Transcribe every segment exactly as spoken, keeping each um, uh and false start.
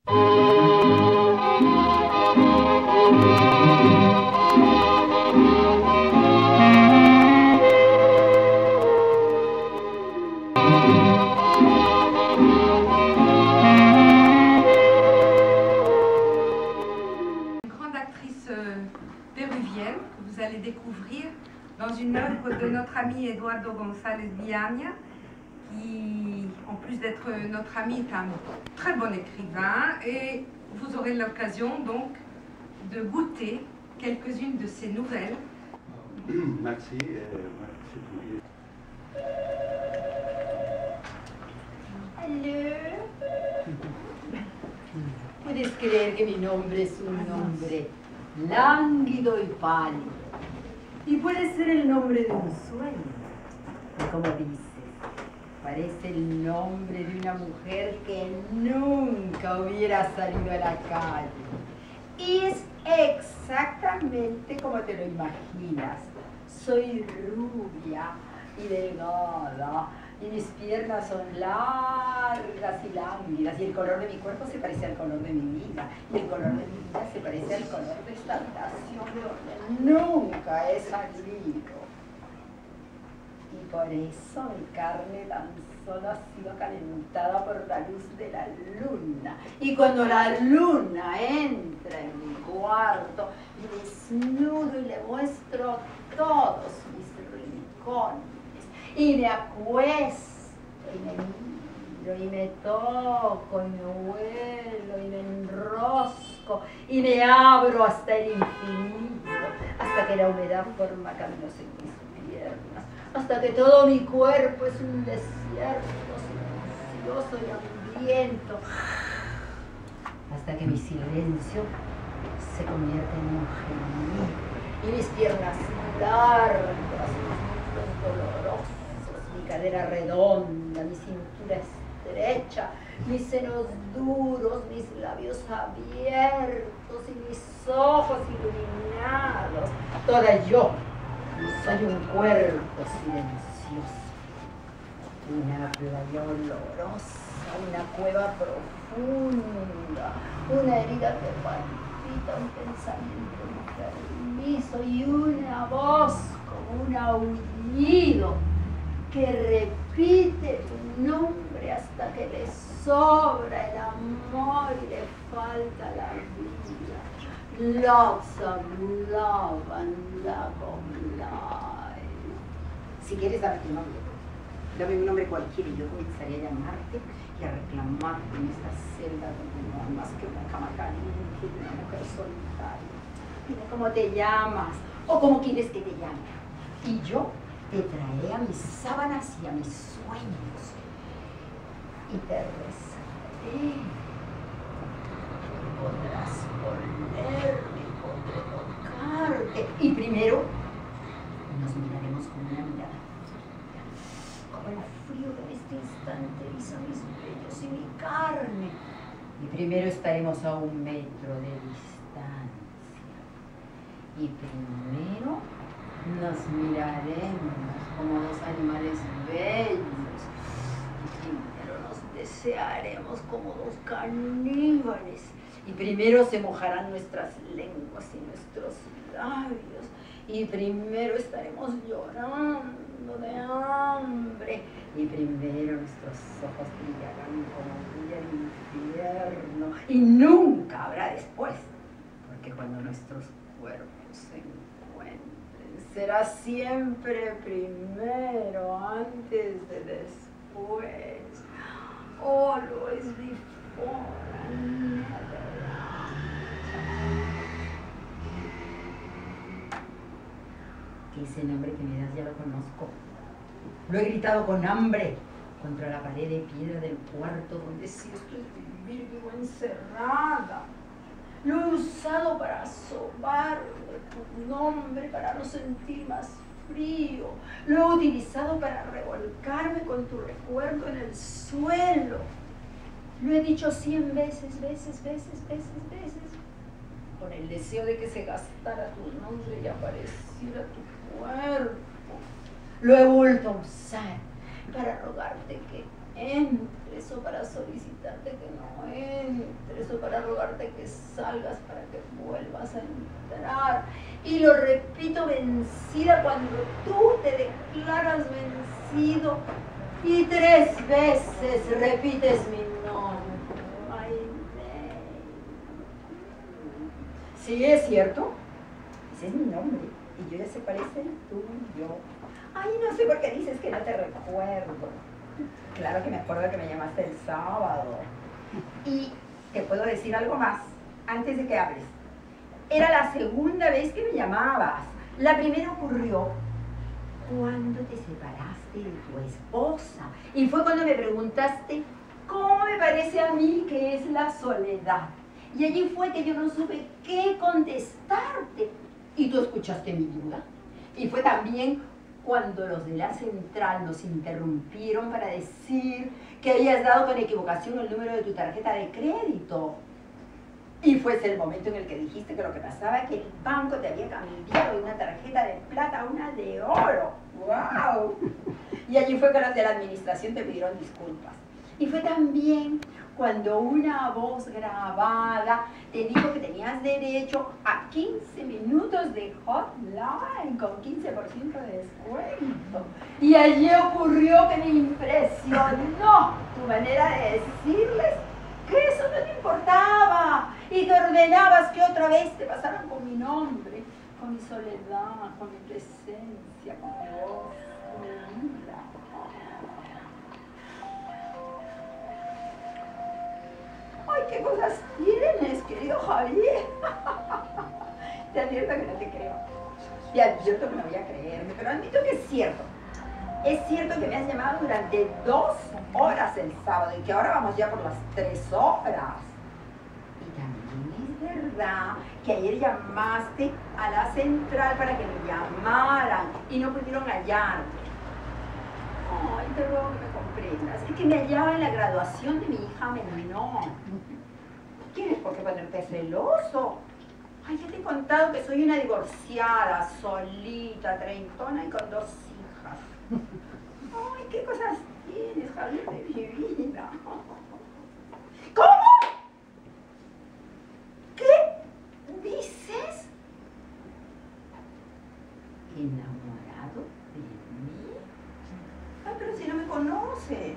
péruvienne que vous allez découvrir dans une œuvre de notre ami Eduardo González Villaña, qui, en plus d'être notre ami, est un très bon écrivain, et vous aurez l'occasion donc de goûter quelques-unes de ses nouvelles. Merci. Hello. ¿Puedes creer que mi nombre es un nombre lánguido y pálido? Y puede ser el nombre de un sueño. Y como dices, parece el nombre de una mujer que nunca hubiera salido a la calle. Y es exactamente como te lo imaginas. Soy rubia y delgada, y mis piernas son largas y lánguidas, y el color de mi cuerpo se parece al color de mi vida, y el color de mi vida se parece al color de esta habitación de donde nunca he salido. Y por eso mi carne tan solo ha sido calentada por la luz de la luna. Y cuando la luna entra en mi cuarto, me desnudo y le muestro todos mis rincones. Y me acuesto y me miro y me toco y me huelo y me enrosco y me abro hasta el infinito, hasta que la humedad forma caminos en mis piernas, hasta que todo mi cuerpo es un desierto silencioso y hambriento, hasta que mi silencio se convierte en un gemido y mis piernas largas, mis muslos dolorosos, mi cadera redonda, mi cintura estrecha, mis senos duros, mis labios abiertos y mis ojos iluminados. Toda yo soy un cuerpo silencioso, una playa olorosa, una cueva profunda, una herida que palpita, un pensamiento enfermizo y una voz como un aullido que repite tu nombre hasta que le sobra el amor y le falta la vida. Lots of love and love of life. Si quieres, dame tu nombre. Dame un nombre cualquiera y yo comenzaría a llamarte y a reclamarte en esta celda donde no hay más que una cama caliente y una mujer solitaria. Dime cómo te llamas o cómo quieres que te llame. Y yo te traeré a mis sábanas y a mis sueños y te rezaré. Podrás ponerme, podré tocarte. Y primero nos miraremos con una mirada fría, como el frío que en este instante eriza mis vellos y mi carne. Y primero estaremos a un metro de distancia. Y primero nos miraremos como dos animales bellos. Y primero nos desearemos como dos caníbales. Y primero se mojarán nuestras lenguas y nuestros labios. Y primero estaremos llorando de hambre. Y primero nuestros ojos brillarán como brilla el infierno. Y nunca habrá después. Porque cuando nuestros cuerpos se encuentren, será siempre primero antes de después. Always before and never after. Ese nombre que me das ya lo conozco. Lo he gritado con hambre contra la pared de piedra del cuarto donde si esto es vivir, vivo encerrada. Lo he usado para asomarme tu nombre, para no sentir más frío. Lo he utilizado para revolcarme con tu recuerdo en el suelo. Lo he dicho cien veces, veces, veces, veces, veces, con el deseo de que se gastara tu nombre y apareciera tu cuerpo. Lo he vuelto a usar para rogarte que entres o para solicitarte que no entres o para rogarte que salgas para que vuelvas a entrar. Y lo repito vencida cuando tú te declaras vencido y tres veces repites mi nombre. Ay, sí, es cierto. Ese es mi nombre y yo ya sé cuál es el tuyo. Ay, no sé por qué dices que no te recuerdo. Claro que me acuerdo que me llamaste el sábado. Y te puedo decir algo más antes de que hables. Era la segunda vez que me llamabas. La primera ocurrió cuando te separaste de tu esposa. Y fue cuando me preguntaste cómo me parece a mí que es la soledad. Y allí fue que yo no supe qué contestarte. Y tú escuchaste mi duda. Y fue también cuando los de la central nos interrumpieron para decir que habías dado con equivocación el número de tu tarjeta de crédito. Y fue ese el momento en el que dijiste que lo que pasaba es que el banco te había cambiado de una tarjeta de plata a una de oro. ¡Wow! Y allí fue que los de la administración te pidieron disculpas. Y fue también cuando una voz grabada te dijo que tenías derecho a quince minutos de hotline con quince por ciento de descuento. Y allí ocurrió que me impresionó tu manera de decirles que eso no te importaba y que ordenabas que otra vez te pasaran con mi nombre, con mi soledad, con mi presencia, con mi voz, con mi vida. ¡Ay, qué cosas tienes, querido Javier! Te advierto que no te creo. Te advierto que no voy a creerme, pero admito que es cierto. Es cierto que me has llamado durante dos horas el sábado y que ahora vamos ya por las tres horas. Y también es verdad que ayer llamaste a la central para que me llamaran y no pudieron hallarte. Ay, te ruego que me comprendas. Es que me hallaba en la graduación de mi hija menor. ¿Tienes por qué ponerte celoso? Ay, ya te he contado que soy una divorciada, solita, treintona y con dos hijas. Ay, qué cosas tienes, Javier, de mi vida. ¿Cómo? ¿Qué dices? ¿Enamorado de mí? Ay, pero si no me conoces.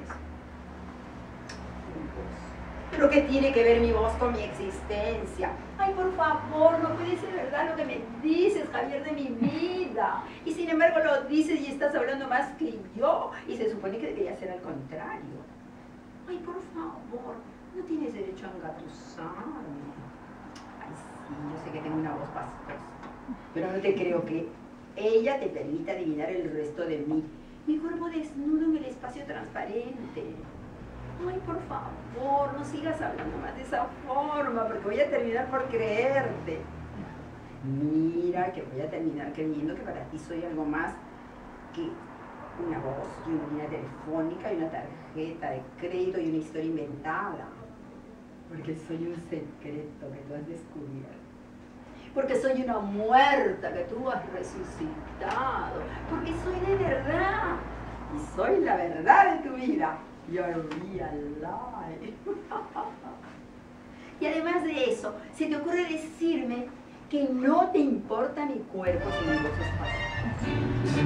¿Pero qué tiene que ver mi voz con mi existencia? Ay, por favor, no puede ser verdad lo que me dices, Javier, de mi vida. Y sin embargo lo dices y estás hablando más que yo. Y se supone que debería ser al contrario. Ay, por favor, no tienes derecho a engatusarme. Ay, sí, yo sé que tengo una voz pastosa. Pero no te creo que ella te permita adivinar el resto de mí. Mi cuerpo desnudo en el espacio transparente. Ay, por favor, no sigas hablando más de esa forma, porque voy a terminar por creerte. Mira, que voy a terminar creyendo que para ti soy algo más que una voz y una línea telefónica y una tarjeta de crédito y una historia inventada. Porque soy un secreto que tú has descubierto. Porque soy una muerta que tú has resucitado. Porque soy de verdad. Y soy la verdad de tu vida. Your real life. Y además de eso, se te ocurre decirme que no te importa mi cuerpo si mi voz es fácil.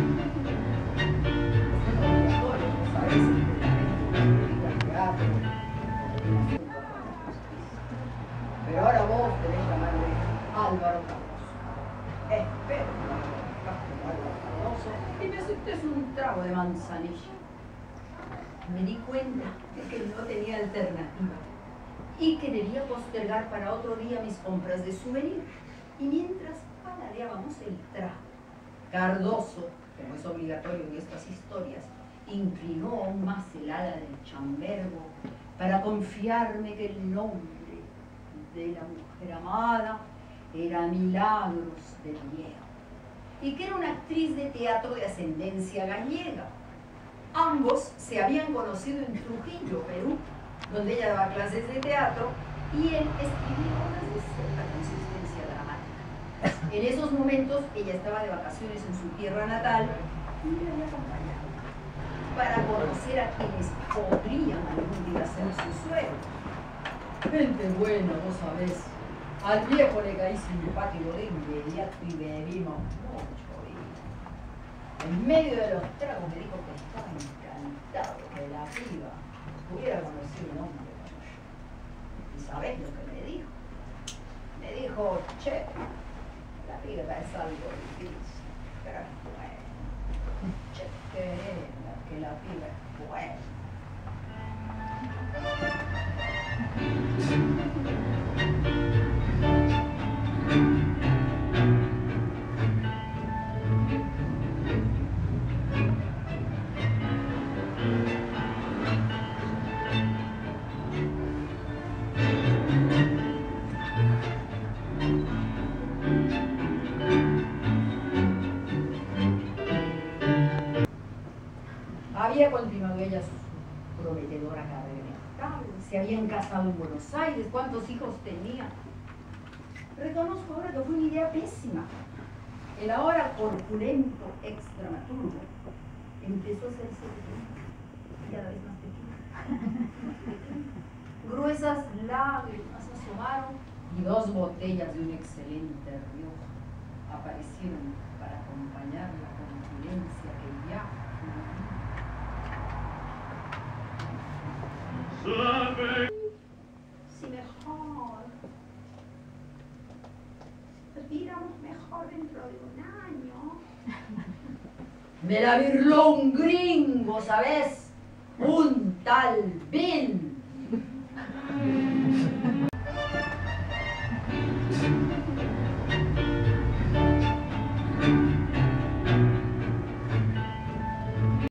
Pero ahora vos tenés que llamarme Álvaro Cardoso. Espero que no me conozcas como Álvaro Cardoso y me aceptes un trago de manzanilla. Me di cuenta de que no tenía alternativa y que debía postergar para otro día mis compras de souvenir. Y mientras paladeábamos el trago, Cardoso, como es obligatorio en estas historias, inclinó aún más el ala del chambergo para confiarme que el nombre de la mujer amada era Milagros de Viejo y que era una actriz de teatro de ascendencia gallega. Ambos se habían conocido en Trujillo, Perú, donde ella daba clases de teatro y él escribía obras de cierta consistencia dramática. En esos momentos ella estaba de vacaciones en su tierra natal y me había acompañado. para conocer a quienes podrían algún día ser su suegro. Gente buena, vos sabés. Al viejo le caí simpático de inmediato y bebimos mucho. Y en medio de los tragos me dijo que estaba encantado que la piba hubiera conocido un hombre como yo. ¿Y sabés lo que me dijo? Me dijo, che, la piba es algo difícil, pero es buena. Che, qué linda, que la piba es buena. Había continuado ella su prometedora carrera. Se habían casado en Buenos Aires. ¿Cuántos hijos tenía? Reconozco ahora que fue una idea pésima. El ahora corpulento extramaturgo empezó a hacerse cada vez más pequeño. Gruesas lágrimas asomaron y dos botellas de un excelente Rioja aparecieron para acompañar la confidencia que ya si mejor, respiramos mejor dentro de un año. Me la virló un gringo, ¿sabes? Un tal Bill.